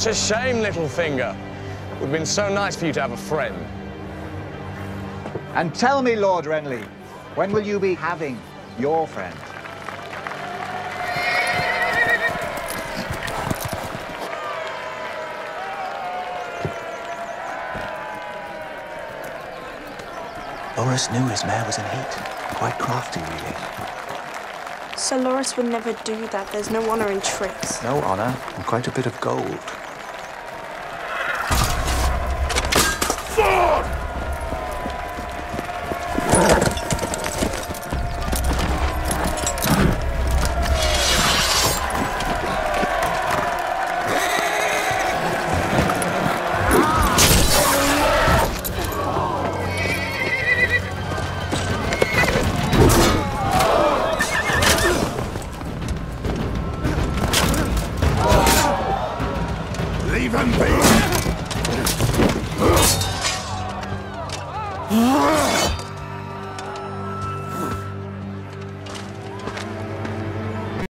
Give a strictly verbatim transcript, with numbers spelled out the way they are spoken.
Such a shame, little finger. It would have been so nice for you to have a friend. And tell me, Lord Renly, when will you be having your friend? Loras knew his mare was in heat. Quite crafty, really. Sir Loras would never do that. There's no honor in tricks. No honor, and quite a bit of gold.